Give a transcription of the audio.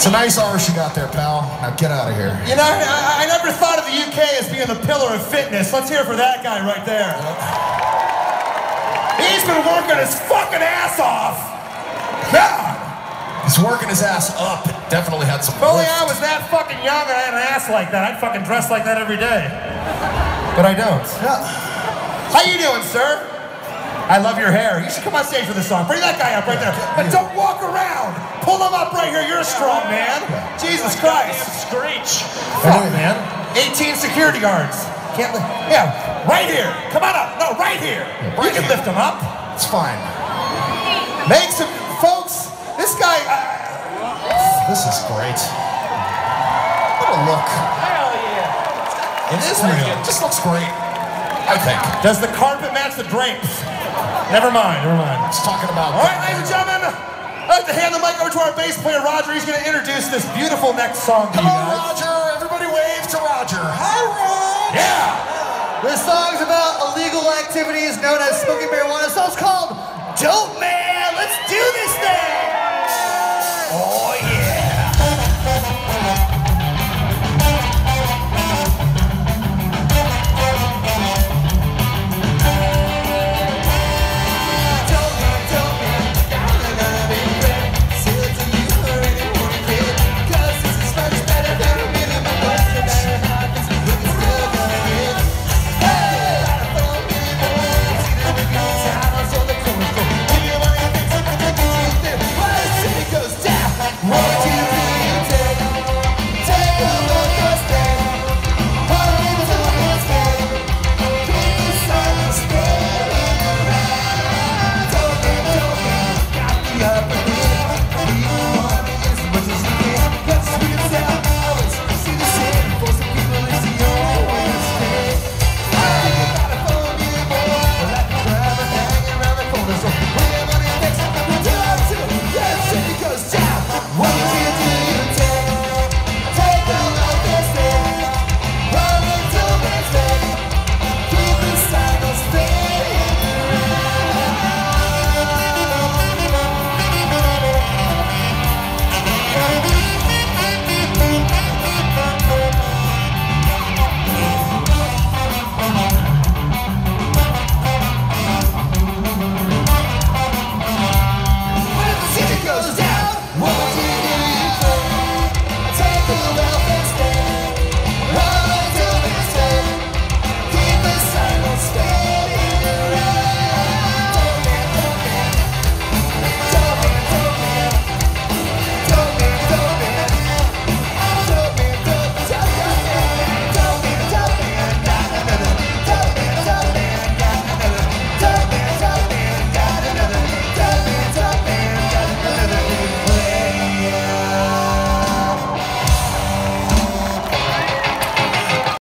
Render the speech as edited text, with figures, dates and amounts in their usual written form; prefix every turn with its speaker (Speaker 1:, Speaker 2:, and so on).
Speaker 1: It's a nice arse you got there, pal. Now get out of here.
Speaker 2: You know, I never thought of the UK as being the pillar of fitness. Let's hear it for that guy right there. He's been working his fucking ass off. God.
Speaker 1: He's working his ass up. It definitely had some.
Speaker 2: If only I was that fucking young and I had an ass like that, I'd fucking dress like that every day. But I don't.
Speaker 1: Yeah.
Speaker 2: How you doing, sir? I love your hair. You should come on stage for this song. Bring that guy up right there. But don't walk around. Pull him up right here. You're a strong man. Jesus Christ.
Speaker 3: Screech.
Speaker 2: Fuck, man. 18 security guards. Can't lift. Yeah, right here. Come on up. No, right here. You can lift him up.
Speaker 1: It's fine.
Speaker 2: Make some, folks. This guy.
Speaker 1: This is great. What a look.
Speaker 3: Hell yeah.
Speaker 1: It is real. It just looks great. I think.
Speaker 2: Does the carpet match the drapes? Never mind, never mind.
Speaker 1: It's talking about.
Speaker 2: All right, ladies and gentlemen, I'd like to hand the mic over to our bass player, Roger. He's going to introduce this beautiful next song to you
Speaker 1: Come
Speaker 2: guys.
Speaker 1: on, Roger. Everybody wave to Roger. Hi, Roger.
Speaker 2: Yeah.
Speaker 4: This song's about illegal activities known as smoking marijuana. The song's called Dope Man. Let's do this thing.